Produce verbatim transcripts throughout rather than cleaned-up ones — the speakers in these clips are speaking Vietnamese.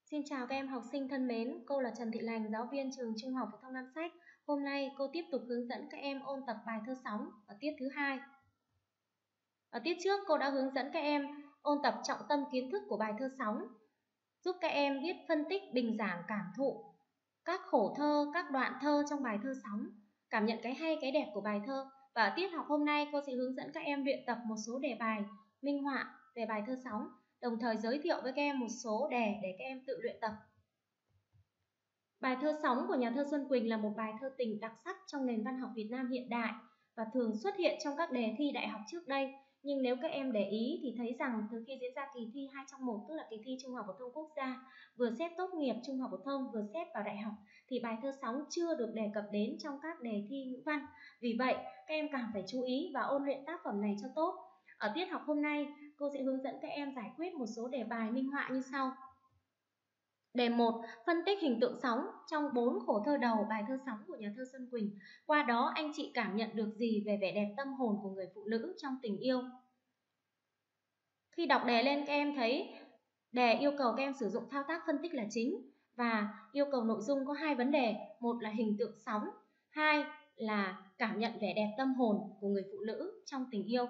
Xin chào các em học sinh thân mến, cô là Trần Thị Lành, giáo viên trường Trung học phổ thông Nam Sách. Hôm nay cô tiếp tục hướng dẫn các em ôn tập bài thơ sóng ở tiết thứ hai. Ở tiết trước cô đã hướng dẫn các em ôn tập trọng tâm kiến thức của bài thơ sóng, giúp các em biết phân tích, bình giảng, cảm thụ các khổ thơ, các đoạn thơ trong bài thơ sóng, cảm nhận cái hay cái đẹp của bài thơ. Và ở tiết học hôm nay cô sẽ hướng dẫn các em luyện tập một số đề bài minh họa về bài thơ sóng, đồng thời giới thiệu với các em một số đề để các em tự luyện tập. Bài thơ sóng của nhà thơ Xuân Quỳnh là một bài thơ tình đặc sắc trong nền văn học Việt Nam hiện đại và thường xuất hiện trong các đề thi đại học trước đây. Nhưng nếu các em để ý thì thấy rằng từ khi diễn ra kỳ thi hai trong một, tức là kỳ thi Trung học phổ thông quốc gia, vừa xét tốt nghiệp Trung học phổ thông vừa xét vào đại học, thì bài thơ sóng chưa được đề cập đến trong các đề thi ngữ văn. Vì vậy, các em càng phải chú ý và ôn luyện tác phẩm này cho tốt. Ở tiết học hôm nay, cô sẽ hướng dẫn các em giải quyết một số đề bài minh họa như sau. Đề một. Phân tích hình tượng sóng trong bốn khổ thơ đầu bài thơ sóng của nhà thơ Xuân Quỳnh. Qua đó anh chị cảm nhận được gì về vẻ đẹp tâm hồn của người phụ nữ trong tình yêu? Khi đọc đề lên các em thấy đề yêu cầu các em sử dụng thao tác phân tích là chính và yêu cầu nội dung có hai vấn đề. Một là hình tượng sóng, hai là cảm nhận vẻ đẹp tâm hồn của người phụ nữ trong tình yêu.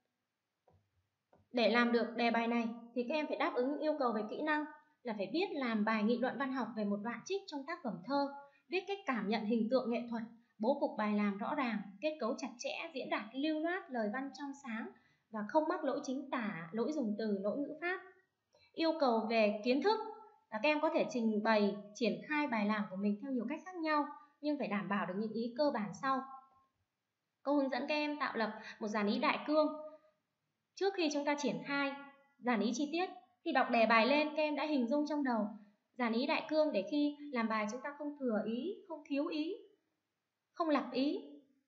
Để làm được đề bài này thì các em phải đáp ứng yêu cầu về kỹ năng là phải biết làm bài nghị luận văn học về một đoạn trích trong tác phẩm thơ, biết cách cảm nhận hình tượng nghệ thuật, bố cục bài làm rõ ràng, kết cấu chặt chẽ, diễn đạt lưu loát, lời văn trong sáng và không mắc lỗi chính tả, lỗi dùng từ, lỗi ngữ pháp. Yêu cầu về kiến thức là các em có thể trình bày, triển khai bài làm của mình theo nhiều cách khác nhau, nhưng phải đảm bảo được những ý cơ bản sau. Cô hướng dẫn các em tạo lập một dàn ý đại cương. Trước khi chúng ta triển khai dàn ý chi tiết, khi đọc đề bài lên các em đã hình dung trong đầu dàn ý đại cương để khi làm bài chúng ta không thừa ý, không thiếu ý, không lặp ý.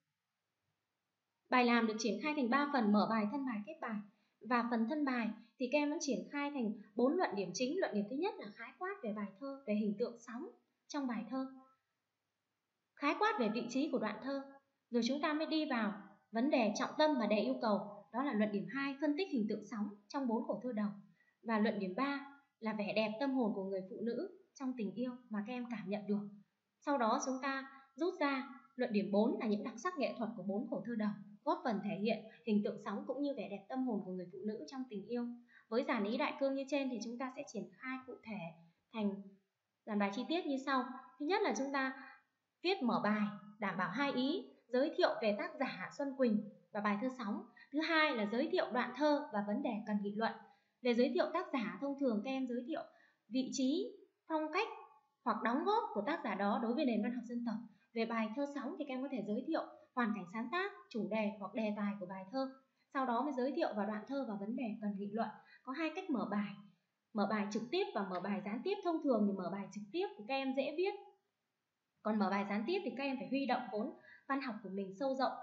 Bài làm được triển khai thành ba phần: mở bài, thân bài, kết bài. Và phần thân bài thì các em vẫn triển khai thành bốn luận điểm chính. Luận điểm thứ nhất là khái quát về bài thơ, về hình tượng sóng trong bài thơ, khái quát về vị trí của đoạn thơ. Rồi chúng ta mới đi vào vấn đề trọng tâm mà đề yêu cầu, đó là luận điểm hai, phân tích hình tượng sóng trong bốn khổ thơ đầu. Và luận điểm ba là vẻ đẹp tâm hồn của người phụ nữ trong tình yêu mà các em cảm nhận được. Sau đó chúng ta rút ra luận điểm bốn là những đặc sắc nghệ thuật của bốn khổ thơ đầu, góp phần thể hiện hình tượng sóng cũng như vẻ đẹp tâm hồn của người phụ nữ trong tình yêu. Với dàn ý đại cương như trên thì chúng ta sẽ triển khai cụ thể thành dàn bài chi tiết như sau. Thứ nhất là chúng ta viết mở bài đảm bảo hai ý, giới thiệu về tác giả Xuân Quỳnh và bài thơ sóng. Thứ hai là giới thiệu đoạn thơ và vấn đề cần nghị luận. Để giới thiệu tác giả, thông thường các em giới thiệu vị trí, phong cách hoặc đóng góp của tác giả đó đối với nền văn học dân tộc. Về bài thơ sóng thì các em có thể giới thiệu hoàn cảnh sáng tác, chủ đề hoặc đề tài của bài thơ. Sau đó mới giới thiệu vào đoạn thơ và vấn đề cần nghị luận. Có hai cách mở bài, mở bài trực tiếp và mở bài gián tiếp. Thông thường thì mở bài trực tiếp thì các em dễ viết, còn mở bài gián tiếp thì các em phải huy động vốn văn học của mình sâu rộng.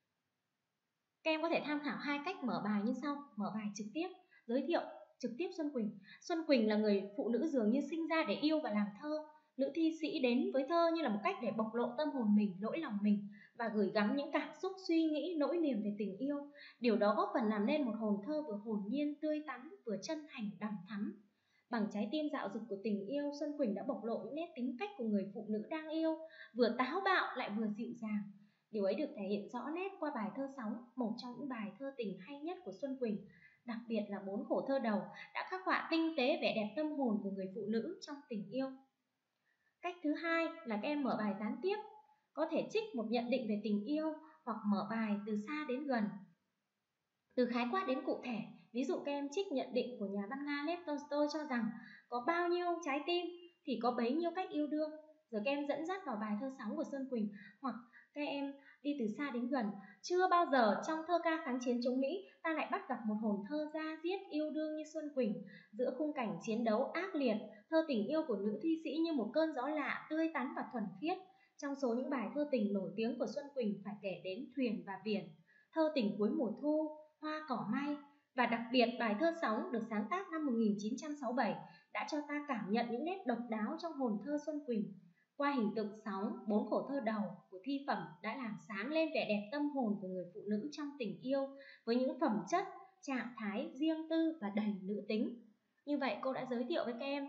Các em có thể tham khảo hai cách mở bài như sau. Mở bài trực tiếp, giới thiệu trực tiếp Xuân Quỳnh. Xuân Quỳnh là người phụ nữ dường như sinh ra để yêu và làm thơ. Nữ thi sĩ đến với thơ như là một cách để bộc lộ tâm hồn mình, nỗi lòng mình và gửi gắm những cảm xúc, suy nghĩ, nỗi niềm về tình yêu. Điều đó góp phần làm nên một hồn thơ vừa hồn nhiên, tươi tắn, vừa chân thành, đằm thắm. Bằng trái tim dạo dực của tình yêu, Xuân Quỳnh đã bộc lộ những nét tính cách của người phụ nữ đang yêu, vừa táo bạo lại vừa dịu dàng. Điều ấy được thể hiện rõ nét qua bài thơ sóng, một trong những bài thơ tình hay nhất của Xuân Quỳnh. Đặc biệt là bốn khổ thơ đầu đã khắc họa tinh tế vẻ đẹp tâm hồn của người phụ nữ trong tình yêu. Cách thứ hai là các em mở bài gián tiếp, có thể trích một nhận định về tình yêu hoặc mở bài từ xa đến gần, từ khái quát đến cụ thể. Ví dụ các em trích nhận định của nhà văn Nga Lev Tolstoy cho rằng có bao nhiêu trái tim thì có bấy nhiêu cách yêu đương, rồi các em dẫn dắt vào bài thơ sóng của Xuân Quỳnh. Hoặc các em đi từ xa đến gần, chưa bao giờ trong thơ ca kháng chiến chống Mỹ ta lại bắt gặp một hồn thơ da diết yêu đương như Xuân Quỳnh. Giữa khung cảnh chiến đấu ác liệt, thơ tình yêu của nữ thi sĩ như một cơn gió lạ, tươi tắn và thuần khiết. Trong số những bài thơ tình nổi tiếng của Xuân Quỳnh phải kể đến Thuyền và Biển, Thơ tình cuối mùa thu, Hoa cỏ may. Và đặc biệt bài thơ sóng được sáng tác năm một nghìn chín trăm sáu mươi bảy đã cho ta cảm nhận những nét độc đáo trong hồn thơ Xuân Quỳnh. Qua hình tượng sóng, bốn khổ thơ đầu của thi phẩm đã làm sáng lên vẻ đẹp tâm hồn của người phụ nữ trong tình yêu với những phẩm chất, trạng thái riêng tư và đầy nữ tính. Như vậy cô đã giới thiệu với các em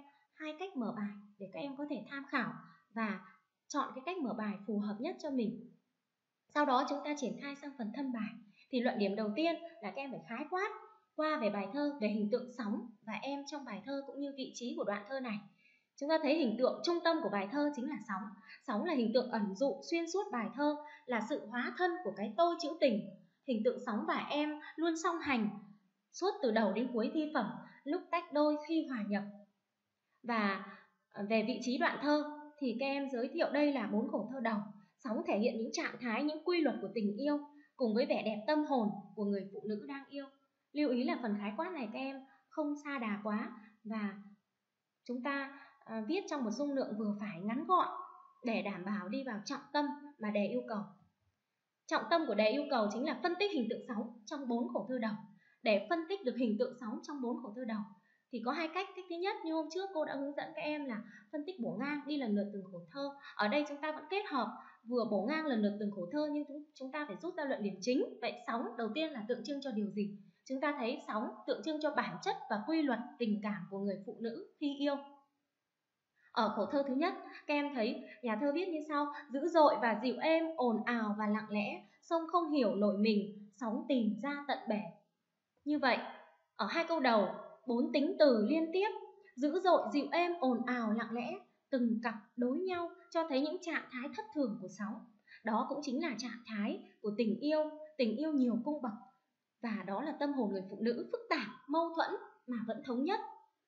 hai cách mở bài để các em có thể tham khảo và chọn cái cách mở bài phù hợp nhất cho mình. Sau đó chúng ta triển khai sang phần thân bài. Thì luận điểm đầu tiên là các em phải khái quát qua về bài thơ, về hình tượng sóng và em trong bài thơ cũng như vị trí của đoạn thơ này. Chúng ta thấy hình tượng trung tâm của bài thơ chính là sóng. Sóng là hình tượng ẩn dụ xuyên suốt bài thơ, là sự hóa thân của cái tôi trữ tình. Hình tượng sóng và em luôn song hành suốt từ đầu đến cuối thi phẩm, lúc tách đôi khi hòa nhập. Và về vị trí đoạn thơ thì các em giới thiệu đây là bốn khổ thơ đầu. Sóng thể hiện những trạng thái, những quy luật của tình yêu cùng với vẻ đẹp tâm hồn của người phụ nữ đang yêu. Lưu ý là phần khái quát này các em không sa đà quá và chúng ta à, viết trong một dung lượng vừa phải, ngắn gọn để đảm bảo đi vào trọng tâm mà đề yêu cầu. Trọng tâm của đề yêu cầu chính là phân tích hình tượng sóng trong bốn khổ thơ đầu. Để phân tích được hình tượng sóng trong bốn khổ thơ đầu thì có hai cách. Cách thứ nhất như hôm trước cô đã hướng dẫn các em là phân tích bổ ngang, đi lần lượt từng khổ thơ. Ở đây chúng ta vẫn kết hợp vừa bổ ngang lần lượt từng khổ thơ nhưng chúng ta phải rút ra luận điểm chính. Vậy sóng đầu tiên là tượng trưng cho điều gì? Chúng ta thấy sóng tượng trưng cho bản chất và quy luật tình cảm của người phụ nữ khi yêu. Ở khổ thơ thứ nhất, các em thấy nhà thơ viết như sau: dữ dội và dịu êm, ồn ào và lặng lẽ, sông không hiểu nổi mình, sóng tìm ra tận bể. Như vậy, ở hai câu đầu, bốn tính từ liên tiếp, dữ dội, dịu êm, ồn ào, lặng lẽ, từng cặp đối nhau cho thấy những trạng thái thất thường của sóng. Đó cũng chính là trạng thái của tình yêu, tình yêu nhiều cung bậc. Và đó là tâm hồn người phụ nữ phức tạp, mâu thuẫn mà vẫn thống nhất.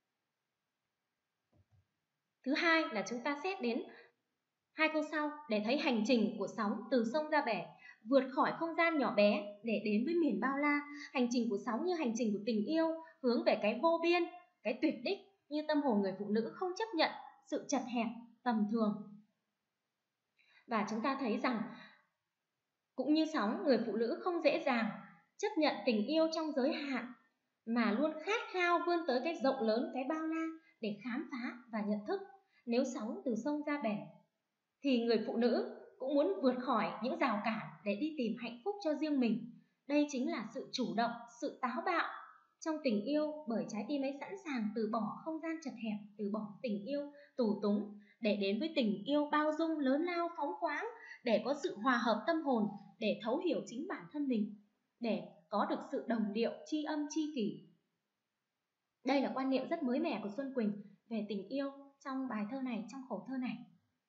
Thứ hai là chúng ta xét đến hai câu sau để thấy hành trình của sóng từ sông ra bể, vượt khỏi không gian nhỏ bé để đến với miền bao la. Hành trình của sóng như hành trình của tình yêu, hướng về cái vô biên, cái tuyệt đích, như tâm hồn người phụ nữ không chấp nhận sự chật hẹp, tầm thường. Và chúng ta thấy rằng cũng như sóng, người phụ nữ không dễ dàng chấp nhận tình yêu trong giới hạn, mà luôn khát khao vươn tới cái rộng lớn, cái bao la để khám phá và nhận thức. Nếu sóng từ sông ra bể thì người phụ nữ cũng muốn vượt khỏi những rào cản để đi tìm hạnh phúc cho riêng mình. Đây chính là sự chủ động, sự táo bạo trong tình yêu, bởi trái tim ấy sẵn sàng từ bỏ không gian chật hẹp, từ bỏ tình yêu tù túng để đến với tình yêu bao dung, lớn lao, phóng khoáng, để có sự hòa hợp tâm hồn, để thấu hiểu chính bản thân mình, để có được sự đồng điệu, tri âm, tri kỷ. Đây là quan niệm rất mới mẻ của Xuân Quỳnh về tình yêu trong bài thơ này, trong khổ thơ này.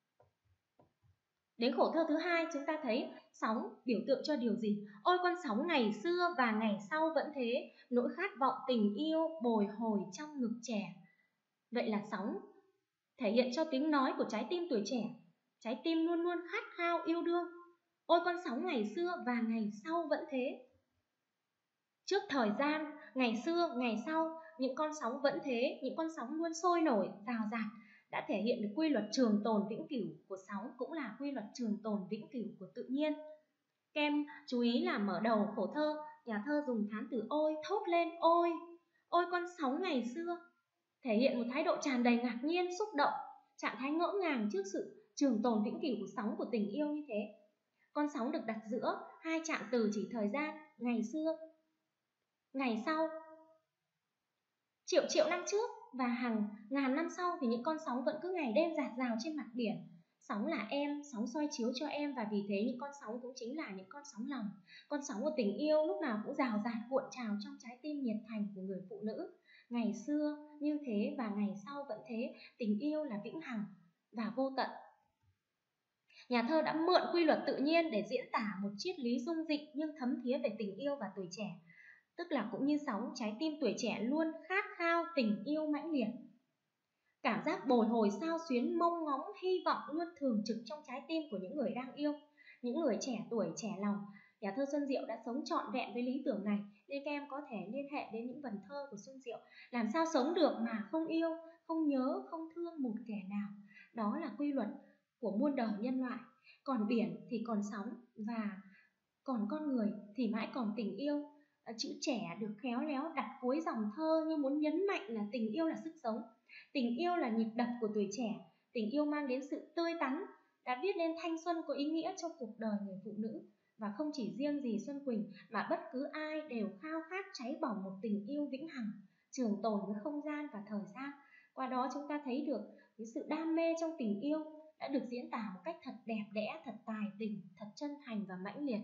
Đến khổ thơ thứ hai, chúng ta thấy sóng biểu tượng cho điều gì? Ôi con sóng ngày xưa và ngày sau vẫn thế, nỗi khát vọng tình yêu bồi hồi trong ngực trẻ. Vậy là sóng thể hiện cho tiếng nói của trái tim tuổi trẻ, trái tim luôn luôn khát khao yêu đương. Ôi con sóng ngày xưa và ngày sau vẫn thế. Trước thời gian, ngày xưa, ngày sau, những con sóng vẫn thế, những con sóng luôn sôi nổi, rào rạt, đã thể hiện được quy luật trường tồn vĩnh cửu của sóng, cũng là quy luật trường tồn vĩnh cửu của tự nhiên. Các em chú ý là mở đầu khổ thơ, nhà thơ dùng thán từ ôi, thốt lên ôi, ôi con sóng ngày xưa, thể hiện một thái độ tràn đầy ngạc nhiên, xúc động, trạng thái ngỡ ngàng trước sự trường tồn vĩnh cửu của sóng của tình yêu như thế. Con sóng được đặt giữa hai trạng từ chỉ thời gian, ngày xưa, ngày sau. Triệu triệu năm trước và hàng ngàn năm sau thì những con sóng vẫn cứ ngày đêm rạt rào trên mặt biển. Sóng là em, sóng soi chiếu cho em, và vì thế những con sóng cũng chính là những con sóng lòng. Con sóng của tình yêu lúc nào cũng rào rạt cuộn trào trong trái tim nhiệt thành của người phụ nữ. Ngày xưa như thế và ngày sau vẫn thế, tình yêu là vĩnh hằng và vô tận. Nhà thơ đã mượn quy luật tự nhiên để diễn tả một triết lý dung dị nhưng thấm thía về tình yêu và tuổi trẻ. Tức là cũng như sóng, trái tim tuổi trẻ luôn khát khao tình yêu mãnh liệt. Cảm giác bồi hồi sao xuyến, mong ngóng, hy vọng luôn thường trực trong trái tim của những người đang yêu. Những người trẻ tuổi, trẻ lòng. Nhà thơ Xuân Diệu đã sống trọn vẹn với lý tưởng này, nên các em có thể liên hệ đến những vần thơ của Xuân Diệu. Làm sao sống được mà không yêu, không nhớ, không thương một kẻ nào. Đó là quy luật của muôn đời nhân loại. Còn biển thì còn sóng, và còn con người thì mãi còn tình yêu. Chữ trẻ được khéo léo đặt cuối dòng thơ như muốn nhấn mạnh là tình yêu là sức sống. Tình yêu là nhịp đập của tuổi trẻ. Tình yêu mang đến sự tươi tắn, đã viết lên thanh xuân có ý nghĩa cho cuộc đời người phụ nữ. Và không chỉ riêng gì Xuân Quỳnh, mà bất cứ ai đều khao khát cháy bỏng một tình yêu vĩnh hằng, trường tồn với không gian và thời gian. Qua đó chúng ta thấy được cái sự đam mê trong tình yêu đã được diễn tả một cách thật đẹp đẽ, thật tài tình, thật chân thành và mãnh liệt.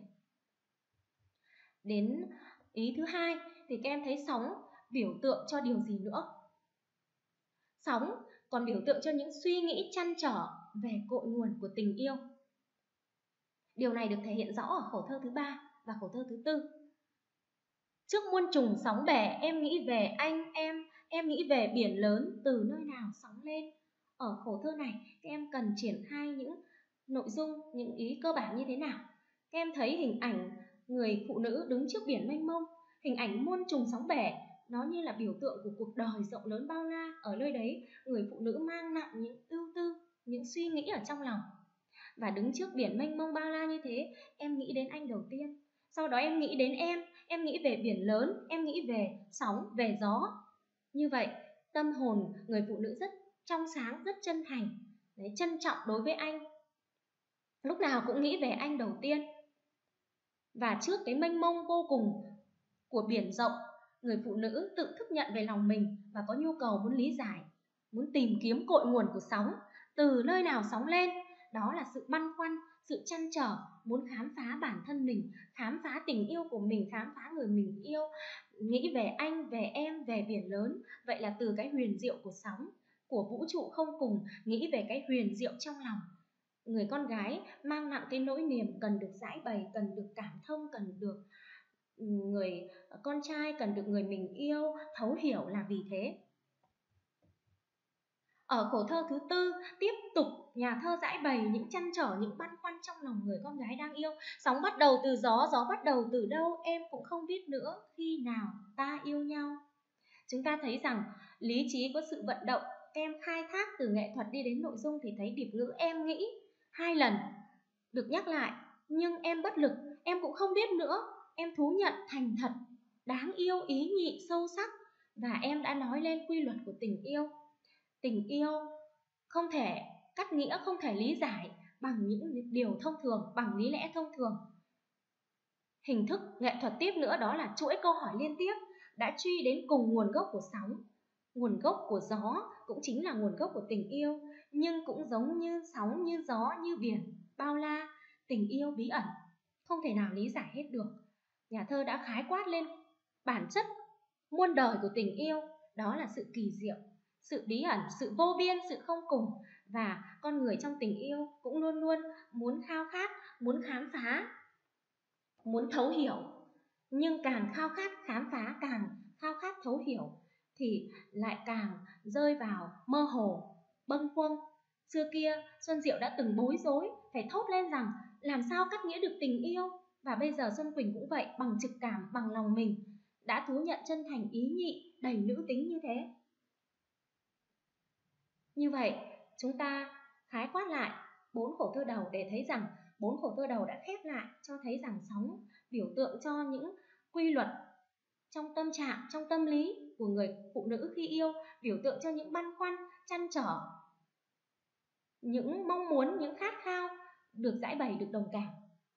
Đến ý thứ hai thì các em thấy sóng biểu tượng cho điều gì nữa? Sóng còn biểu tượng cho những suy nghĩ trăn trở về cội nguồn của tình yêu. Điều này được thể hiện rõ ở khổ thơ thứ ba và khổ thơ thứ tư. Trước muôn trùng sóng bẻ, em nghĩ về anh em, em nghĩ về biển lớn từ nơi nào sóng lên. Ở khổ thơ này, các em cần triển khai những nội dung, những ý cơ bản như thế nào? Các em thấy hình ảnh người phụ nữ đứng trước biển mênh mông, hình ảnh muôn trùng sóng bẻ, nó như là biểu tượng của cuộc đời rộng lớn bao la. Ở nơi đấy, người phụ nữ mang nặng những ưu tư, những suy nghĩ ở trong lòng. Và đứng trước biển mênh mông bao la như thế, em nghĩ đến anh đầu tiên. Sau đó em nghĩ đến em, em nghĩ về biển lớn, em nghĩ về sóng, về gió. Như vậy, tâm hồn người phụ nữ rất trong sáng, rất chân thành, đấy, trân trọng đối với anh. Lúc nào cũng nghĩ về anh đầu tiên. Và trước cái mênh mông vô cùng của biển rộng, người phụ nữ tự thức nhận về lòng mình và có nhu cầu muốn lý giải, muốn tìm kiếm cội nguồn của sóng, từ nơi nào sóng lên. Đó là sự băn khoăn, sự trăn trở, muốn khám phá bản thân mình, khám phá tình yêu của mình, khám phá người mình yêu, nghĩ về anh, về em, về biển lớn. Vậy là từ cái huyền diệu của sóng, của vũ trụ không cùng, nghĩ về cái huyền diệu trong lòng. Người con gái mang nặng cái nỗi niềm cần được giải bày, cần được cảm thông, cần được người con trai, cần được người mình yêu thấu hiểu là vì thế. Ở khổ thơ thứ tư, tiếp tục nhà thơ giải bày những trăn trở, những băn khoăn trong lòng người con gái đang yêu. Sóng bắt đầu từ gió, gió bắt đầu từ đâu, em cũng không biết nữa, khi nào ta yêu nhau. Chúng ta thấy rằng lý trí có sự vận động. Các em khai thác từ nghệ thuật đi đến nội dung thì thấy điệp ngữ em nghĩ hai lần được nhắc lại. Nhưng em bất lực, em cũng không biết nữa, em thú nhận thành thật, đáng yêu, ý nhị, sâu sắc. Và em đã nói lên quy luật của tình yêu. Tình yêu không thể cắt nghĩa, không thể lý giải bằng những điều thông thường, bằng lý lẽ thông thường. Hình thức nghệ thuật tiếp nữa đó là chuỗi câu hỏi liên tiếp đã truy đến cùng nguồn gốc của sóng. Nguồn gốc của gió cũng chính là nguồn gốc của tình yêu, nhưng cũng giống như sóng, như gió, như biển, bao la, tình yêu bí ẩn, không thể nào lý giải hết được. Nhà thơ đã khái quát lên bản chất muôn đời của tình yêu, đó là sự kỳ diệu, sự bí ẩn, sự vô biên, sự không cùng. Và con người trong tình yêu cũng luôn luôn muốn khao khát, muốn khám phá, muốn thấu hiểu. Nhưng càng khao khát khám phá, càng khao khát thấu hiểu thì lại càng rơi vào mơ hồ, bâng khuâng. Xưa kia Xuân Diệu đã từng bối rối, phải thốt lên rằng làm sao cắt nghĩa được tình yêu. Và bây giờ Xuân Quỳnh cũng vậy, bằng trực cảm, bằng lòng mình đã thú nhận chân thành, ý nhị, đầy nữ tính như thế. Như vậy chúng ta khái quát lại bốn khổ thơ đầu để thấy rằng bốn khổ thơ đầu đã khép lại cho thấy rằng sóng biểu tượng cho những quy luật trong tâm trạng, trong tâm lý của người phụ nữ khi yêu, biểu tượng cho những băn khoăn, trăn trở, những mong muốn, những khát khao được giải bày, được đồng cảm.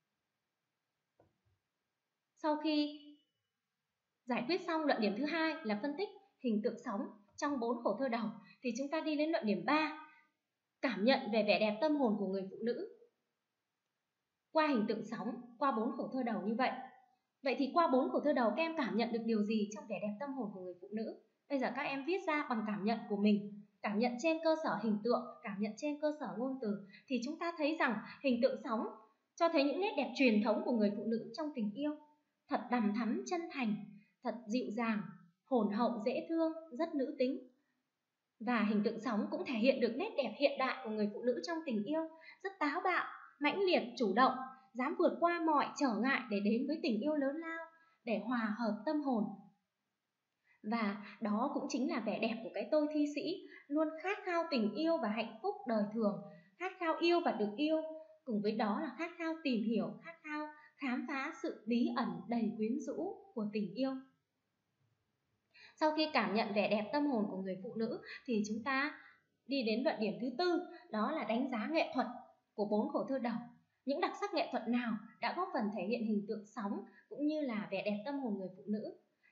Sau khi giải quyết xong luận điểm thứ hai là phân tích hình tượng sóng trong bốn khổ thơ đầu, thì chúng ta đi đến luận điểm ba, cảm nhận về vẻ đẹp tâm hồn của người phụ nữ qua hình tượng sóng, qua bốn khổ thơ đầu như vậy. Vậy thì qua bốn khổ thơ đầu các em cảm nhận được điều gì trong vẻ đẹp tâm hồn của người phụ nữ? Bây giờ các em viết ra bằng cảm nhận của mình, cảm nhận trên cơ sở hình tượng, cảm nhận trên cơ sở ngôn từ. Thì chúng ta thấy rằng hình tượng sóng cho thấy những nét đẹp truyền thống của người phụ nữ trong tình yêu, thật đằm thắm, chân thành, thật dịu dàng, hồn hậu, dễ thương, rất nữ tính. Và hình tượng sóng cũng thể hiện được nét đẹp hiện đại của người phụ nữ trong tình yêu, rất táo bạo, mãnh liệt, chủ động, dám vượt qua mọi trở ngại để đến với tình yêu lớn lao, để hòa hợp tâm hồn. Và đó cũng chính là vẻ đẹp của cái tôi thi sĩ, luôn khát khao tình yêu và hạnh phúc đời thường, khát khao yêu và được yêu, cùng với đó là khát khao tìm hiểu, khát khao khám phá sự bí ẩn đầy quyến rũ của tình yêu. Sau khi cảm nhận vẻ đẹp tâm hồn của người phụ nữ thì chúng ta đi đến luận điểm thứ tư, đó là đánh giá nghệ thuật của bốn khổ thơ đầu. Những đặc sắc nghệ thuật nào đã góp phần thể hiện hình tượng sóng cũng như là vẻ đẹp tâm hồn người phụ nữ?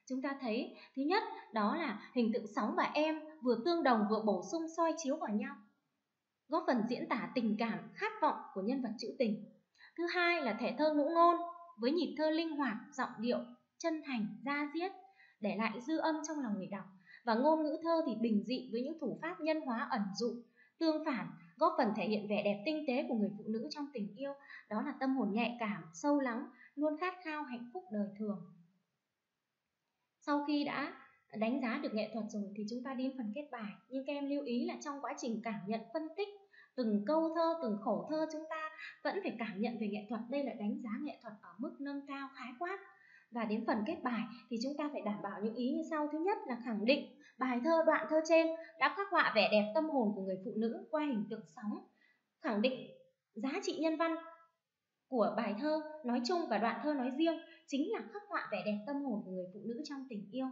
Chúng ta thấy thứ nhất đó là hình tượng sóng và em vừa tương đồng vừa bổ sung soi chiếu vào nhau, góp phần diễn tả tình cảm, khát vọng của nhân vật trữ tình. Thứ hai là thể thơ ngũ ngôn với nhịp thơ linh hoạt, giọng điệu chân thành, da diết, để lại dư âm trong lòng người đọc. Và ngôn ngữ thơ thì bình dị với những thủ pháp nhân hóa ẩn dụ, tương phản, góp phần thể hiện vẻ đẹp tinh tế của người phụ nữ trong tình yêu, đó là tâm hồn nhạy cảm, sâu lắng, luôn khát khao hạnh phúc đời thường. Sau khi đã đánh giá được nghệ thuật rồi thì chúng ta đến phần kết bài. Nhưng các em lưu ý là trong quá trình cảm nhận, phân tích từng câu thơ, từng khổ thơ, chúng ta vẫn phải cảm nhận về nghệ thuật. Đây là đánh giá nghệ thuật ở mức nâng cao khái quát. Và đến phần kết bài thì chúng ta phải đảm bảo những ý như sau. Thứ nhất là khẳng định bài thơ, đoạn thơ trên đã khắc họa vẻ đẹp tâm hồn của người phụ nữ qua hình tượng sóng, khẳng định giá trị nhân văn của bài thơ nói chung và đoạn thơ nói riêng chính là khắc họa vẻ đẹp tâm hồn của người phụ nữ trong tình yêu.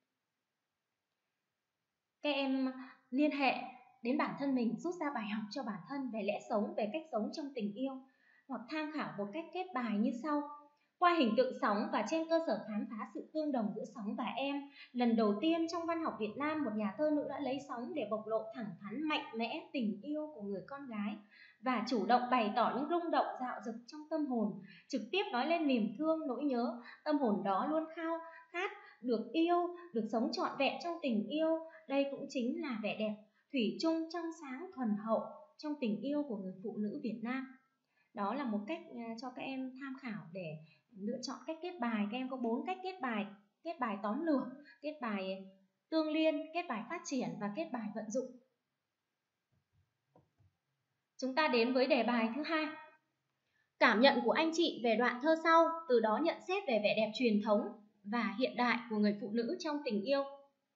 Các em liên hệ đến bản thân mình, rút ra bài học cho bản thân về lẽ sống, về cách sống trong tình yêu, hoặc tham khảo một cách kết bài như sau. Qua hình tượng sóng và trên cơ sở khám phá sự tương đồng giữa sóng và em, lần đầu tiên trong văn học Việt Nam, một nhà thơ nữ đã lấy sóng để bộc lộ thẳng thắn mạnh mẽ tình yêu của người con gái và chủ động bày tỏ những rung động dạo dực trong tâm hồn, trực tiếp nói lên niềm thương, nỗi nhớ. Tâm hồn đó luôn khao khát được yêu, được sống trọn vẹn trong tình yêu. Đây cũng chính là vẻ đẹp thủy chung, trong sáng, thuần hậu trong tình yêu của người phụ nữ Việt Nam. Đó là một cách cho các em tham khảo để lựa chọn cách kết bài. Các em có bốn cách kết bài: kết bài tóm lược, kết bài tương liên, kết bài phát triển và kết bài vận dụng. Chúng ta đến với đề bài thứ hai. Cảm nhận của anh chị về đoạn thơ sau, từ đó nhận xét về vẻ đẹp truyền thống và hiện đại của người phụ nữ trong tình yêu.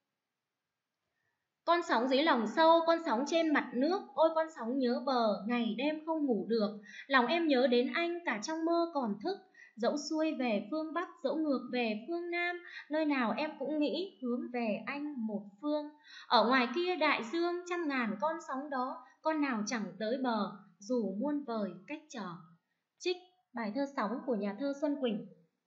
Con sóng dưới lòng sâu, con sóng trên mặt nước, ôi con sóng nhớ bờ, ngày đêm không ngủ được. Lòng em nhớ đến anh cả trong mơ còn thức, dẫu xuôi về phương Bắc, dẫu ngược về phương Nam, nơi nào em cũng nghĩ hướng về anh một phương. Ở ngoài kia đại dương trăm ngàn con sóng đó, con nào chẳng tới bờ, dù muôn vời cách trở. Trích bài thơ Sóng của nhà thơ Xuân Quỳnh.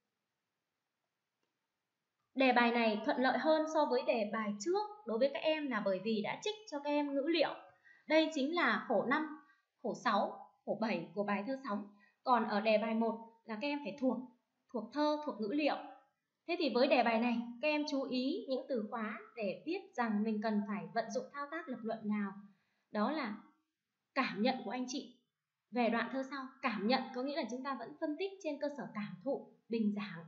Đề bài này thuận lợi hơn so với đề bài trước đối với các em là bởi vì đã trích cho các em ngữ liệu. Đây chính là khổ năm, khổ sáu, khổ bảy của bài thơ Sóng. Còn ở đề bài một là các em phải thuộc, thuộc thơ, thuộc ngữ liệu. Thế thì với đề bài này, các em chú ý những từ khóa để biết rằng mình cần phải vận dụng thao tác lập luận nào. Đó là cảm nhận của anh chị về đoạn thơ sau. Cảm nhận có nghĩa là chúng ta vẫn phân tích trên cơ sở cảm thụ, bình giảng.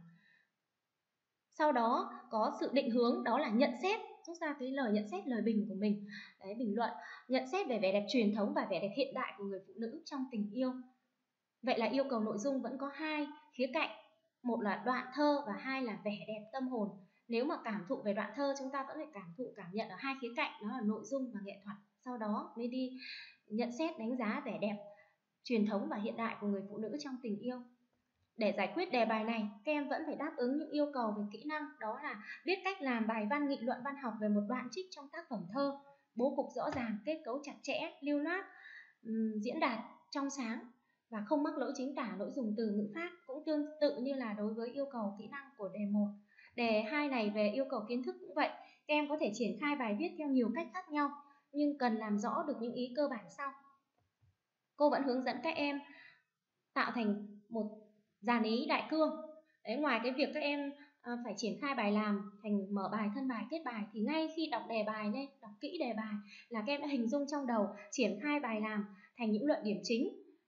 Sau đó có sự định hướng, đó là nhận xét, rút ra cái lời nhận xét, lời bình của mình. Đấy, bình luận, nhận xét về vẻ đẹp truyền thống và vẻ đẹp hiện đại của người phụ nữ trong tình yêu. Vậy là yêu cầu nội dung vẫn có hai khía cạnh. Một là đoạn thơ và hai là vẻ đẹp tâm hồn. Nếu mà cảm thụ về đoạn thơ, chúng ta vẫn phải cảm thụ, cảm nhận ở hai khía cạnh, đó là nội dung và nghệ thuật. Sau đó mới đi nhận xét, đánh giá vẻ đẹp truyền thống và hiện đại của người phụ nữ trong tình yêu. Để giải quyết đề bài này, các em vẫn phải đáp ứng những yêu cầu về kỹ năng, đó là biết cách làm bài văn nghị luận văn học về một đoạn trích trong tác phẩm thơ, bố cục rõ ràng, kết cấu chặt chẽ, lưu loát, diễn đạt trong sáng và không mắc lỗi chính tả, lỗi dùng từ ngữ pháp, cũng tương tự như là đối với yêu cầu kỹ năng của đề một. Đề hai này về yêu cầu kiến thức cũng vậy, các em có thể triển khai bài viết theo nhiều cách khác nhau, nhưng cần làm rõ được những ý cơ bản sau. Cô vẫn hướng dẫn các em tạo thành một dàn ý đại cương. Đấy, ngoài cái việc các em à, phải triển khai bài làm thành mở bài, thân bài, kết bài, thì ngay khi đọc đề bài lên, đọc kỹ đề bài là các em đã hình dung trong đầu, triển khai bài làm thành những luận điểm chính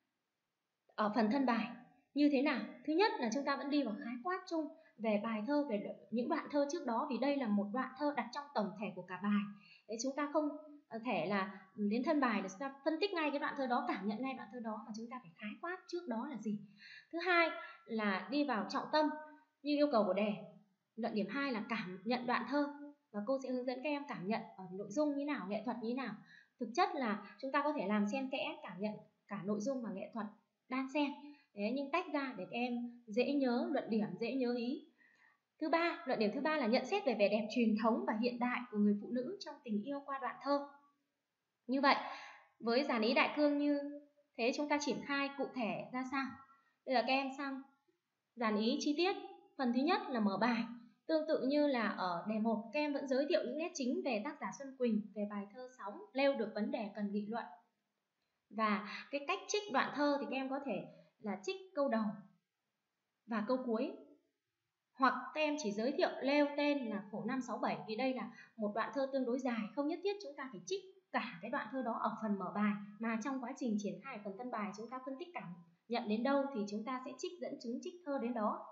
ở phần thân bài. Như thế nào? Thứ nhất là chúng ta vẫn đi vào khái quát chung về bài thơ, về những đoạn thơ trước đó, vì đây là một đoạn thơ đặt trong tổng thể của cả bài. Đấy, chúng ta không thể là đến thân bài để chúng ta phân tích ngay cái đoạn thơ đó, cảm nhận ngay đoạn thơ đó, mà chúng ta phải khái quát trước đó là gì. Thứ hai là đi vào trọng tâm như yêu cầu của đề. Luận điểm hai là cảm nhận đoạn thơ, và cô sẽ hướng dẫn các em cảm nhận ở nội dung như nào, nghệ thuật như nào. Thực chất là chúng ta có thể làm xen kẽ cảm nhận cả nội dung và nghệ thuật đan xen. Đấy, nhưng tách ra để các em dễ nhớ luận điểm, dễ nhớ ý. Thứ ba, luận điểm thứ ba là nhận xét về vẻ đẹp truyền thống và hiện đại của người phụ nữ trong tình yêu qua đoạn thơ. Như vậy, với dàn ý đại cương như thế, chúng ta triển khai cụ thể ra sao? Bây giờ các em sang dàn ý chi tiết. Phần thứ nhất là mở bài. Tương tự như là ở đề một, các em vẫn giới thiệu những nét chính về tác giả Xuân Quỳnh, về bài thơ Sóng, nêu được vấn đề cần nghị luận. Và cái cách trích đoạn thơ thì các em có thể là trích câu đầu và câu cuối, hoặc các em chỉ giới thiệu nêu tên là khổ năm sáu bảy, vì đây là một đoạn thơ tương đối dài, không nhất thiết chúng ta phải trích cả cái đoạn thơ đó ở phần mở bài, mà trong quá trình triển khai phần thân bài chúng ta phân tích cảm nhận đến đâu thì chúng ta sẽ trích dẫn chứng trích thơ đến đó.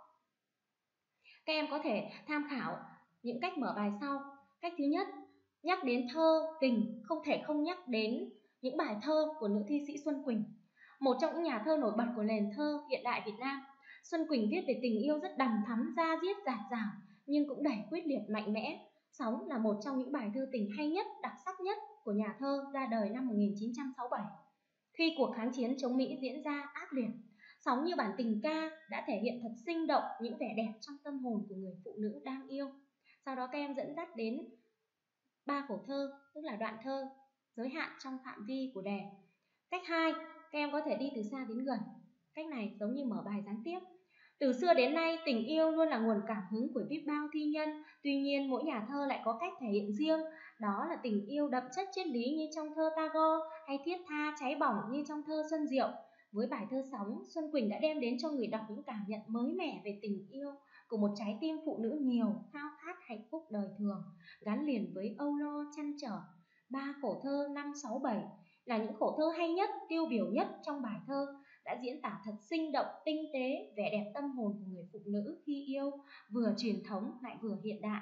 Các em có thể tham khảo những cách mở bài sau. Cách thứ nhất, nhắc đến thơ tình không thể không nhắc đến những bài thơ của nữ thi sĩ Xuân Quỳnh, một trong những nhà thơ nổi bật của nền thơ hiện đại Việt Nam. Xuân Quỳnh viết về tình yêu rất đằm thắm, da diết dạt dào, nhưng cũng đầy quyết liệt mạnh mẽ. Sóng là một trong những bài thơ tình hay nhất, đặc sắc nhất của nhà thơ, ra đời năm một nghìn chín trăm sáu mươi bảy. Khi cuộc kháng chiến chống Mỹ diễn ra ác liệt, Sóng như bản tình ca đã thể hiện thật sinh động những vẻ đẹp trong tâm hồn của người phụ nữ đang yêu. Sau đó các em dẫn dắt đến ba khổ thơ, tức là đoạn thơ giới hạn trong phạm vi của đề. Cách hai, các em có thể đi từ xa đến gần. Cách này giống như mở bài gián tiếp. Từ xưa đến nay, tình yêu luôn là nguồn cảm hứng của biết bao thi nhân. Tuy nhiên, mỗi nhà thơ lại có cách thể hiện riêng. Đó là tình yêu đậm chất triết lý như trong thơ Tagore, hay thiết tha cháy bỏng như trong thơ Xuân Diệu. Với bài thơ Sóng, Xuân Quỳnh đã đem đến cho người đọc những cảm nhận mới mẻ về tình yêu của một trái tim phụ nữ nhiều khao khát hạnh phúc đời thường, gắn liền với âu lo chăn trở. Ba khổ thơ năm sáu bảy là những khổ thơ hay nhất, tiêu biểu nhất trong bài thơ, đã diễn tả thật sinh động, tinh tế vẻ đẹp tâm hồn của người phụ nữ khi yêu, vừa truyền thống lại vừa hiện đại.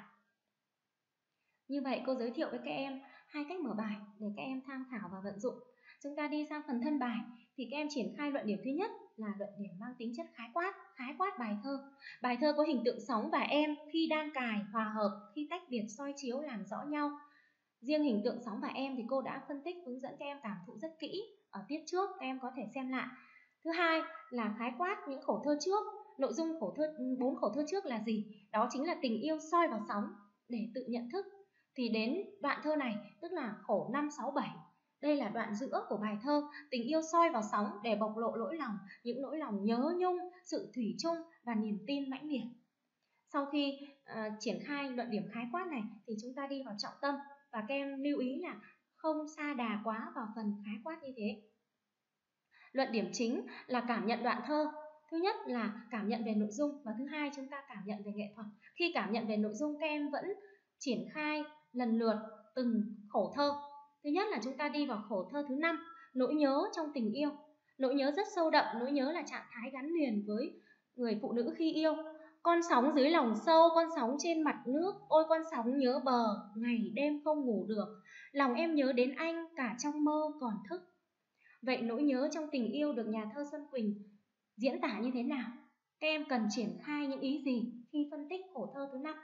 Như vậy cô giới thiệu với các em hai cách mở bài để các em tham khảo và vận dụng. Chúng ta đi sang phần thân bài thì các em triển khai luận điểm thứ nhất là luận điểm mang tính chất khái quát, khái quát bài thơ. Bài thơ có hình tượng sóng và em khi đan cài, hòa hợp, khi tách biệt soi chiếu làm rõ nhau. Riêng hình tượng sóng và em thì cô đã phân tích hướng dẫn các em cảm thụ rất kỹ ở tiết trước, các em có thể xem lại. Thứ hai là khái quát những khổ thơ trước. Nội dung khổ thơ bốn khổ thơ trước là gì? Đó chính là tình yêu soi vào sóng để tự nhận thức. Thì đến đoạn thơ này, tức là khổ năm sáu bảy, đây là đoạn giữa của bài thơ, tình yêu soi vào sóng để bộc lộ nỗi lòng, những nỗi lòng nhớ nhung, sự thủy chung và niềm tin mãnh liệt. Sau khi uh, triển khai luận điểm khái quát này thì chúng ta đi vào trọng tâm, và các em lưu ý là không sa đà quá vào phần khái quát như thế. Luận điểm chính là cảm nhận đoạn thơ. Thứ nhất là cảm nhận về nội dung, và thứ hai chúng ta cảm nhận về nghệ thuật. Khi cảm nhận về nội dung, các em vẫn triển khai lần lượt từng khổ thơ. Thứ nhất là chúng ta đi vào khổ thơ thứ năm, nỗi nhớ trong tình yêu. Nỗi nhớ rất sâu đậm, nỗi nhớ là trạng thái gắn liền với người phụ nữ khi yêu. Con sóng dưới lòng sâu, con sóng trên mặt nước, ôi con sóng nhớ bờ, ngày đêm không ngủ được. Lòng em nhớ đến anh, cả trong mơ còn thức. Vậy nỗi nhớ trong tình yêu được nhà thơ Xuân Quỳnh diễn tả như thế nào? Các em cần triển khai những ý gì khi phân tích khổ thơ thứ năm?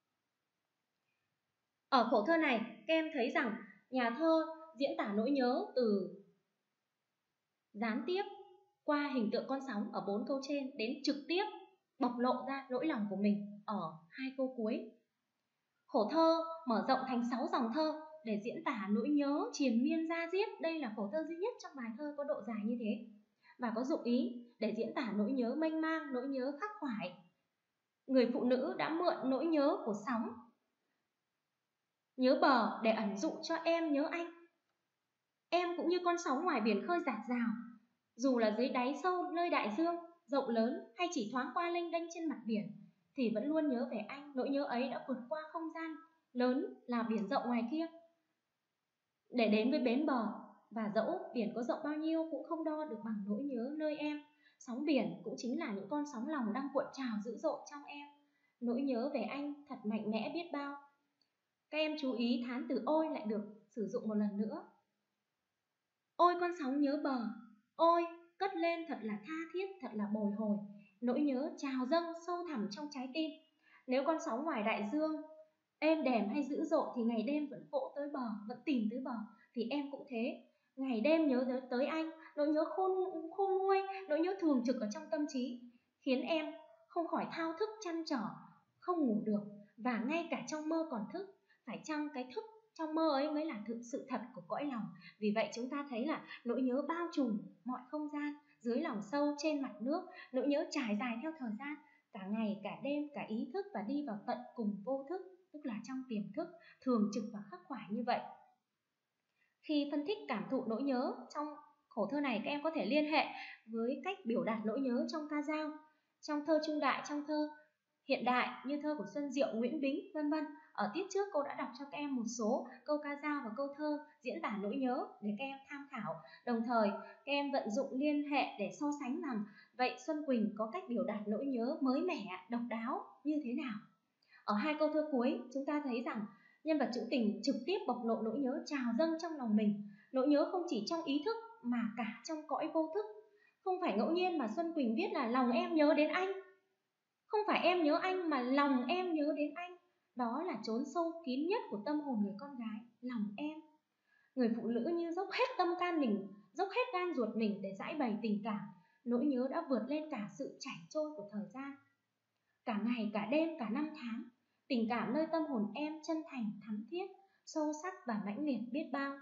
Ở khổ thơ này, các em thấy rằng nhà thơ diễn tả nỗi nhớ từ gián tiếp qua hình tượng con sóng ở bốn câu trên đến trực tiếp bộc lộ ra nỗi lòng của mình ở hai câu cuối. Khổ thơ mở rộng thành sáu dòng thơ để diễn tả nỗi nhớ triền miên da diết. Đây là khổ thơ duy nhất trong bài thơ có độ dài như thế, và có dụng ý để diễn tả nỗi nhớ mênh mang, nỗi nhớ khắc khoải. Người phụ nữ đã mượn nỗi nhớ của sóng, nhớ bờ để ẩn dụ cho em nhớ anh. Em cũng như con sóng ngoài biển khơi dạt dào, dù là dưới đáy sâu nơi đại dương rộng lớn hay chỉ thoáng qua lênh đênh trên mặt biển, thì vẫn luôn nhớ về anh. Nỗi nhớ ấy đã vượt qua không gian lớn là biển rộng ngoài kia để đến với bến bờ, và dẫu biển có rộng bao nhiêu cũng không đo được bằng nỗi nhớ nơi em. Sóng biển cũng chính là những con sóng lòng đang cuộn trào dữ dội trong em. Nỗi nhớ về anh thật mạnh mẽ biết bao. Các em chú ý thán từ ôi lại được sử dụng một lần nữa. Ôi con sóng nhớ bờ, ôi cất lên thật là tha thiết, thật là bồi hồi. Nỗi nhớ trào dâng sâu thẳm trong trái tim. Nếu con sóng ngoài đại dương êm đềm hay dữ dội thì ngày đêm vẫn vỗ tới bờ, vẫn tìm tới bờ. Thì em cũng thế, ngày đêm nhớ tới, tới anh. Nỗi nhớ khôn, khôn nguôi, nỗi nhớ thường trực ở trong tâm trí, khiến em không khỏi thao thức chăn trở, không ngủ được, và ngay cả trong mơ còn thức. Phải chăng cái thức trong mơ ấy mới là thực sự thật của cõi lòng. Vì vậy chúng ta thấy là nỗi nhớ bao trùm mọi không gian, dưới lòng sâu trên mặt nước. Nỗi nhớ trải dài theo thời gian, cả ngày, cả đêm, cả ý thức và đi vào tận cùng vô thức, tức là trong tiềm thức, thường trực và khắc khoải như vậy. Khi phân tích cảm thụ nỗi nhớ trong khổ thơ này, các em có thể liên hệ với cách biểu đạt nỗi nhớ trong ca dao, trong thơ trung đại, trong thơ hiện đại như thơ của Xuân Diệu, Nguyễn Bính, vân vân. Ở tiết trước cô đã đọc cho các em một số câu ca dao và câu thơ diễn tả nỗi nhớ để các em tham khảo. Đồng thời, các em vận dụng liên hệ để so sánh rằng vậy Xuân Quỳnh có cách biểu đạt nỗi nhớ mới mẻ, độc đáo như thế nào. Ở hai câu thơ cuối, chúng ta thấy rằng nhân vật trữ tình trực tiếp bộc lộ nỗi nhớ trào dâng trong lòng mình. Nỗi nhớ không chỉ trong ý thức mà cả trong cõi vô thức. Không phải ngẫu nhiên mà Xuân Quỳnh viết là lòng em nhớ đến anh. Không phải em nhớ anh mà lòng em nhớ đến anh. Đó là chốn sâu kín nhất của tâm hồn người con gái, lòng em. Người phụ nữ như dốc hết tâm can mình, dốc hết gan ruột mình để giải bày tình cảm. Nỗi nhớ đã vượt lên cả sự chảy trôi của thời gian. Cả ngày, cả đêm, cả năm tháng, tình cảm nơi tâm hồn em chân thành, thắm thiết, sâu sắc và mãnh liệt biết bao.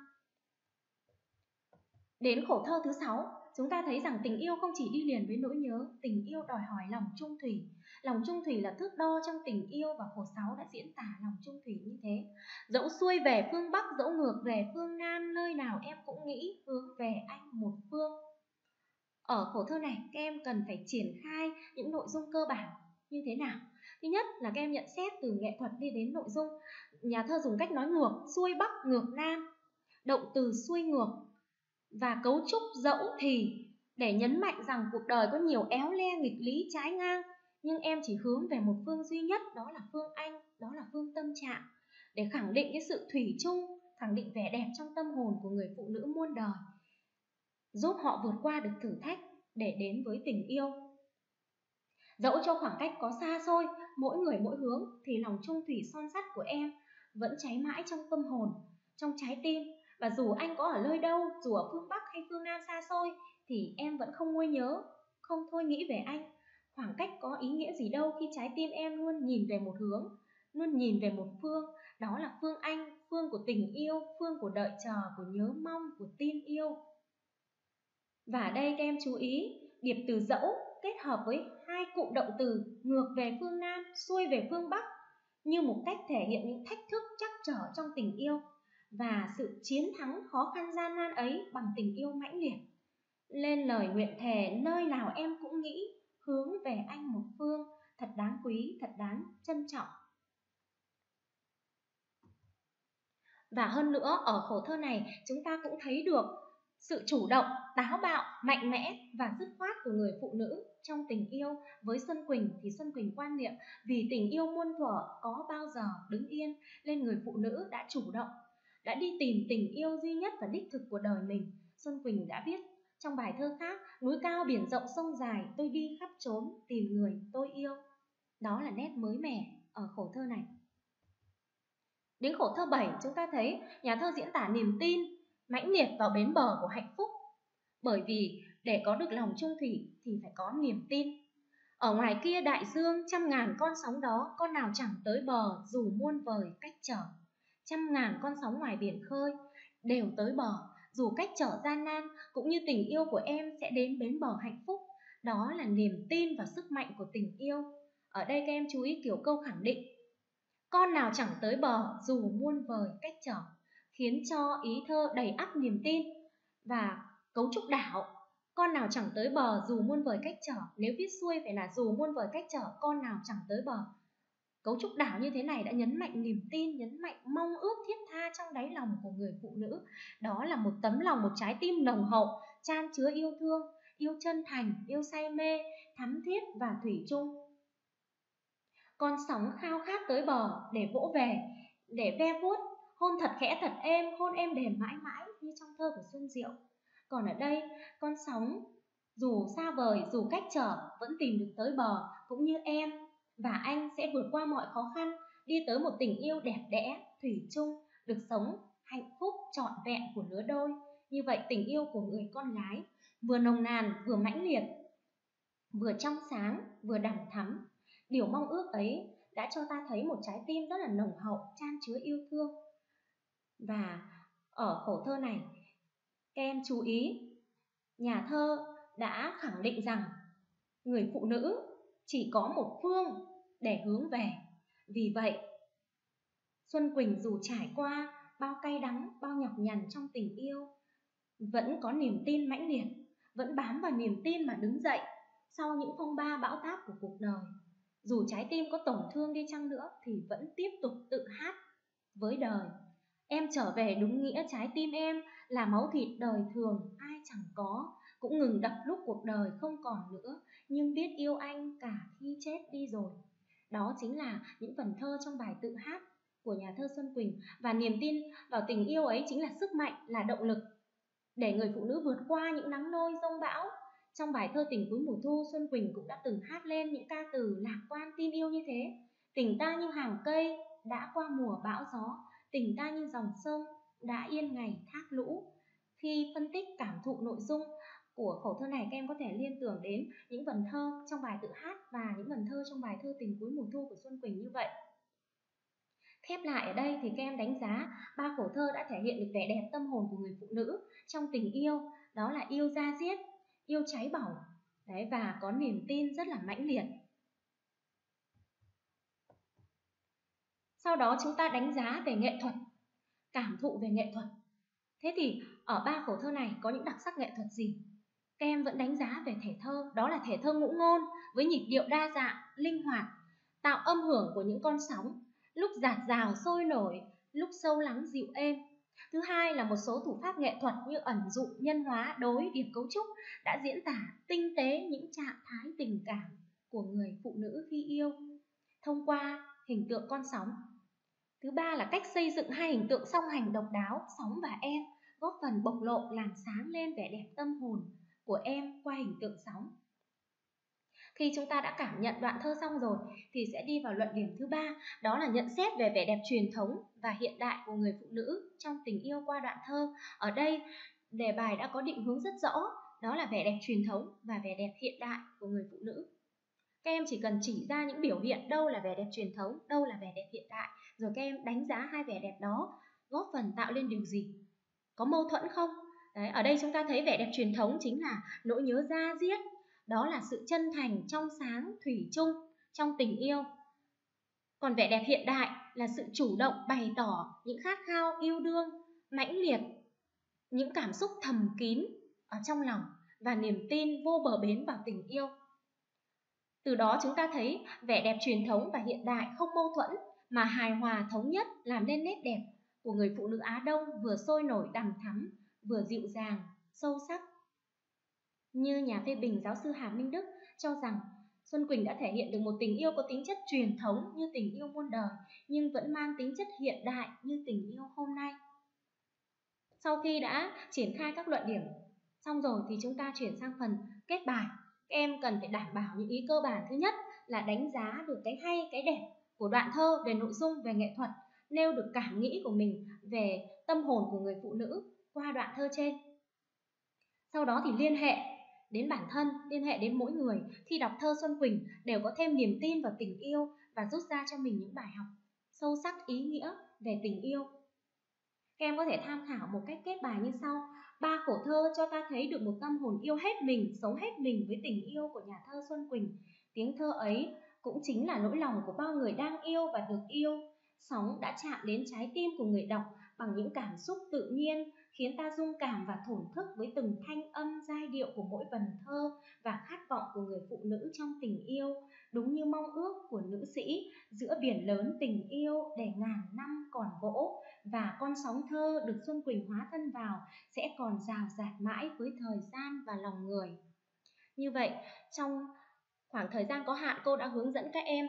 Đến khổ thơ thứ sáu, chúng ta thấy rằng tình yêu không chỉ đi liền với nỗi nhớ, tình yêu đòi hỏi lòng trung thủy. Lòng trung thủy là thước đo trong tình yêu và khổ sáu đã diễn tả lòng trung thủy như thế. Dẫu xuôi về phương Bắc, dẫu ngược về phương Nam, nơi nào em cũng nghĩ hướng về anh một phương. Ở khổ thơ này, các em cần phải triển khai những nội dung cơ bản như thế nào? Thứ nhất là các em nhận xét từ nghệ thuật đi đến nội dung. Nhà thơ dùng cách nói ngược, xuôi Bắc, ngược Nam, động từ xuôi ngược và cấu trúc dẫu thì để nhấn mạnh rằng cuộc đời có nhiều éo le nghịch lý trái ngang, nhưng em chỉ hướng về một phương duy nhất, đó là phương anh, đó là phương tâm trạng, để khẳng định cái sự thủy chung, khẳng định vẻ đẹp trong tâm hồn của người phụ nữ muôn đời, giúp họ vượt qua được thử thách để đến với tình yêu. Dẫu cho khoảng cách có xa xôi, mỗi người mỗi hướng, thì lòng trung thủy son sắt của em vẫn cháy mãi trong tâm hồn, trong trái tim. Và dù anh có ở nơi đâu, dù ở phương Bắc hay phương Nam xa xôi, thì em vẫn không nguôi nhớ, không thôi nghĩ về anh. Khoảng cách có ý nghĩa gì đâu khi trái tim em luôn nhìn về một hướng, luôn nhìn về một phương, đó là phương anh, phương của tình yêu, phương của đợi chờ, của nhớ mong, của tin yêu. Và ở đây các em chú ý, điệp từ dẫu kết hợp với hai cụm động từ ngược về phương Nam, xuôi về phương Bắc như một cách thể hiện những thách thức trắc trở trong tình yêu và sự chiến thắng khó khăn gian nan ấy bằng tình yêu mãnh liệt. Lên lời nguyện thề nơi nào em cũng nghĩ hướng về anh một phương, thật đáng quý, thật đáng trân trọng. Và hơn nữa, ở khổ thơ này chúng ta cũng thấy được sự chủ động, táo bạo, mạnh mẽ và dứt khoát của người phụ nữ trong tình yêu. Với Xuân Quỳnh thì Xuân Quỳnh quan niệm vì tình yêu muôn thuở có bao giờ đứng yên, nên người phụ nữ đã chủ động, đã đi tìm tình yêu duy nhất và đích thực của đời mình. Xuân Quỳnh đã viết trong bài thơ khác, núi cao biển rộng sông dài, tôi đi khắp trốn tìm người tôi yêu. Đó là nét mới mẻ ở khổ thơ này. Đến khổ thơ bảy, chúng ta thấy nhà thơ diễn tả niềm tin mãnh liệt vào bến bờ của hạnh phúc. Bởi vì để có được lòng trung thủy thì phải có niềm tin. Ở ngoài kia đại dương trăm ngàn con sóng đó, con nào chẳng tới bờ dù muôn vời cách trở. Trăm ngàn con sóng ngoài biển khơi đều tới bờ dù cách trở gian nan, cũng như tình yêu của em sẽ đến bến bờ hạnh phúc. Đó là niềm tin và sức mạnh của tình yêu. Ở đây các em chú ý kiểu câu khẳng định, con nào chẳng tới bờ dù muôn vời cách trở, khiến cho ý thơ đầy ắp niềm tin. Và cấu trúc đảo, con nào chẳng tới bờ dù muôn vời cách trở, nếu viết xuôi phải là dù muôn vời cách trở, con nào chẳng tới bờ. Cấu trúc đảo như thế này đã nhấn mạnh niềm tin, nhấn mạnh mong ước thiết tha trong đáy lòng của người phụ nữ. Đó là một tấm lòng, một trái tim nồng hậu, chan chứa yêu thương, yêu chân thành, yêu say mê, thắm thiết và thủy chung. Con sóng khao khát tới bờ để vỗ về, để ve vuốt, hôn thật khẽ thật êm, hôn êm đềm mãi mãi như trong thơ của Xuân Diệu. Còn ở đây, con sóng dù xa vời, dù cách trở vẫn tìm được tới bờ, cũng như em và anh sẽ vượt qua mọi khó khăn, đi tới một tình yêu đẹp đẽ, thủy chung, được sống hạnh phúc trọn vẹn của lứa đôi. Như vậy tình yêu của người con gái vừa nồng nàn, vừa mãnh liệt, vừa trong sáng, vừa đằm thắm. Điều mong ước ấy đã cho ta thấy một trái tim rất là nồng hậu, chan chứa yêu thương. Và ở khổ thơ này, các em chú ý, nhà thơ đã khẳng định rằng người phụ nữ chỉ có một phương để hướng về. Vì vậy, Xuân Quỳnh dù trải qua bao cay đắng, bao nhọc nhằn trong tình yêu, vẫn có niềm tin mãnh liệt, vẫn bám vào niềm tin mà đứng dậy sau những phong ba bão táp của cuộc đời. Dù trái tim có tổn thương đi chăng nữa thì vẫn tiếp tục tự hát với đời. Em trở về đúng nghĩa trái tim em là máu thịt đời thường ai chẳng có, cũng ngừng đập lúc cuộc đời không còn nữa, nhưng biết yêu anh cả khi chết đi rồi. Đó chính là những phần thơ trong bài tự hát của nhà thơ Xuân Quỳnh. Và niềm tin vào tình yêu ấy chính là sức mạnh, là động lực để người phụ nữ vượt qua những nắng nôi giông bão. Trong bài thơ Tình Cuối Mùa Thu, Xuân Quỳnh cũng đã từng hát lên những ca từ lạc quan tin yêu như thế. Tình ta như hàng cây đã qua mùa bão gió, tình ta như dòng sông đã yên ngày thác lũ. Khi phân tích cảm thụ nội dung của khẩu thơ này, các em có thể liên tưởng đến những vần thơ trong bài tự hát và những vần thơ trong bài thơ Tình Cuối Mùa Thu của Xuân Quỳnh như vậy. Khép lại ở đây thì các em đánh giá ba khổ thơ đã thể hiện được vẻ đẹp tâm hồn của người phụ nữ trong tình yêu, đó là yêu da diết, yêu cháy bỏng, đấy, và có niềm tin rất là mãnh liệt. Sau đó chúng ta đánh giá về nghệ thuật, cảm thụ về nghệ thuật. Thế thì ở ba khổ thơ này có những đặc sắc nghệ thuật gì? Các em vẫn đánh giá về thể thơ, đó là thể thơ ngũ ngôn với nhịp điệu đa dạng, linh hoạt, tạo âm hưởng của những con sóng, lúc dạt dào sôi nổi, lúc sâu lắng dịu êm. Thứ hai là một số thủ pháp nghệ thuật như ẩn dụ, nhân hóa, đối, điểm cấu trúc đã diễn tả tinh tế những trạng thái tình cảm của người phụ nữ khi yêu thông qua hình tượng con sóng. Thứ ba là cách xây dựng hai hình tượng song hành độc đáo, sóng và em, góp phần bộc lộ làm sáng lên vẻ đẹp tâm hồn của em qua hình tượng sóng. Khi chúng ta đã cảm nhận đoạn thơ xong rồi thì sẽ đi vào luận điểm thứ ba, đó là nhận xét về vẻ đẹp truyền thống và hiện đại của người phụ nữ trong tình yêu qua đoạn thơ. Ở đây đề bài đã có định hướng rất rõ, đó là vẻ đẹp truyền thống và vẻ đẹp hiện đại của người phụ nữ. Các em chỉ cần chỉ ra những biểu hiện đâu là vẻ đẹp truyền thống, đâu là vẻ đẹp hiện đại, rồi các em đánh giá hai vẻ đẹp đó góp phần tạo lên điều gì, có mâu thuẫn không? Đấy, ở đây chúng ta thấy vẻ đẹp truyền thống chính là nỗi nhớ da diết, đó là sự chân thành, trong sáng, thủy chung trong tình yêu. Còn vẻ đẹp hiện đại là sự chủ động bày tỏ những khát khao yêu đương mãnh liệt, những cảm xúc thầm kín ở trong lòng và niềm tin vô bờ bến vào tình yêu. Từ đó chúng ta thấy vẻ đẹp truyền thống và hiện đại không mâu thuẫn mà hài hòa thống nhất, làm nên nét đẹp của người phụ nữ Á Đông vừa sôi nổi đằm thắm, vừa dịu dàng, sâu sắc. Như nhà phê bình giáo sư Hà Minh Đức cho rằng Xuân Quỳnh đã thể hiện được một tình yêu có tính chất truyền thống như tình yêu muôn đời, nhưng vẫn mang tính chất hiện đại như tình yêu hôm nay. Sau khi đã triển khai các luận điểm xong rồi thì chúng ta chuyển sang phần kết bài. Các em cần phải đảm bảo những ý cơ bản. Thứ nhất là đánh giá được cái hay, cái đẹp của đoạn thơ về nội dung, về nghệ thuật, nêu được cảm nghĩ của mình về tâm hồn của người phụ nữ qua đoạn thơ trên. Sau đó thì liên hệ đến bản thân, liên hệ đến mỗi người khi đọc thơ Xuân Quỳnh đều có thêm niềm tin vào tình yêu và rút ra cho mình những bài học sâu sắc ý nghĩa về tình yêu. Các em có thể tham khảo một cách kết bài như sau. Ba khổ thơ cho ta thấy được một tâm hồn yêu hết mình, sống hết mình với tình yêu của nhà thơ Xuân Quỳnh. Tiếng thơ ấy cũng chính là nỗi lòng của bao người đang yêu và được yêu. Sóng đã chạm đến trái tim của người đọc bằng những cảm xúc tự nhiên, khiến ta rung cảm và thổn thức với từng thanh âm giai điệu của mỗi vần thơ và khát vọng của người phụ nữ trong tình yêu, đúng như mong ước của nữ sĩ giữa biển lớn tình yêu để ngàn năm còn vỗ, và con sóng thơ được Xuân Quỳnh hóa thân vào sẽ còn rào rạt mãi với thời gian và lòng người. Như vậy, trong khoảng thời gian có hạn, cô đã hướng dẫn các em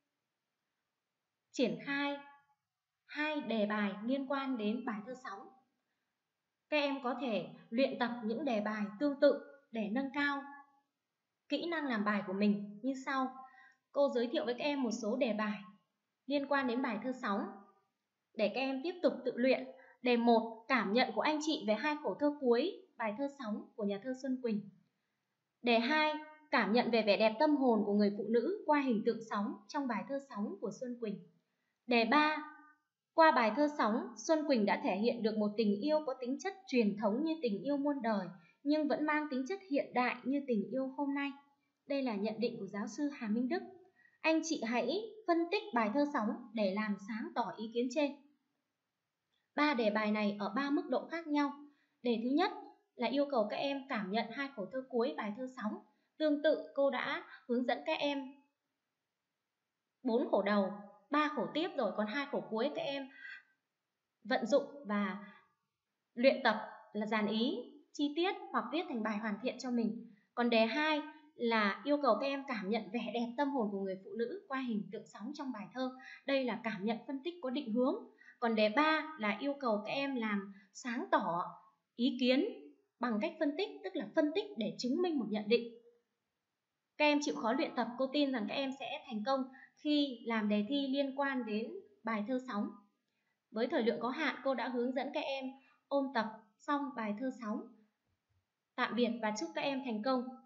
triển khai hai đề bài liên quan đến bài thơ sóng. Các em có thể luyện tập những đề bài tương tự để nâng cao kỹ năng làm bài của mình như sau. Cô giới thiệu với các em một số đề bài liên quan đến bài thơ sóng để các em tiếp tục tự luyện. Đề một, cảm nhận của anh chị về hai khổ thơ cuối bài thơ sóng của nhà thơ Xuân Quỳnh. Đề hai, cảm nhận về vẻ đẹp tâm hồn của người phụ nữ qua hình tượng sóng trong bài thơ sóng của Xuân Quỳnh. Đề ba, qua bài thơ sóng, Xuân Quỳnh đã thể hiện được một tình yêu có tính chất truyền thống như tình yêu muôn đời, nhưng vẫn mang tính chất hiện đại như tình yêu hôm nay. Đây là nhận định của giáo sư Hà Minh Đức. Anh chị hãy phân tích bài thơ sóng để làm sáng tỏ ý kiến trên. Ba đề bài này ở ba mức độ khác nhau. Đề thứ nhất là yêu cầu các em cảm nhận hai khổ thơ cuối bài thơ sóng. Tương tự cô đã hướng dẫn các em bốn khổ đầu, ba khổ tiếp rồi, còn hai khổ cuối các em vận dụng và luyện tập là dàn ý chi tiết hoặc viết thành bài hoàn thiện cho mình. Còn đề hai là yêu cầu các em cảm nhận vẻ đẹp tâm hồn của người phụ nữ qua hình tượng sóng trong bài thơ. Đây là cảm nhận phân tích có định hướng. Còn đề ba là yêu cầu các em làm sáng tỏ ý kiến bằng cách phân tích, tức là phân tích để chứng minh một nhận định. Các em chịu khó luyện tập, cô tin rằng các em sẽ thành công khi làm đề thi liên quan đến bài thơ sóng. Với thời lượng có hạn, cô đã hướng dẫn các em ôn tập xong bài thơ sóng. Tạm biệt và chúc các em thành công.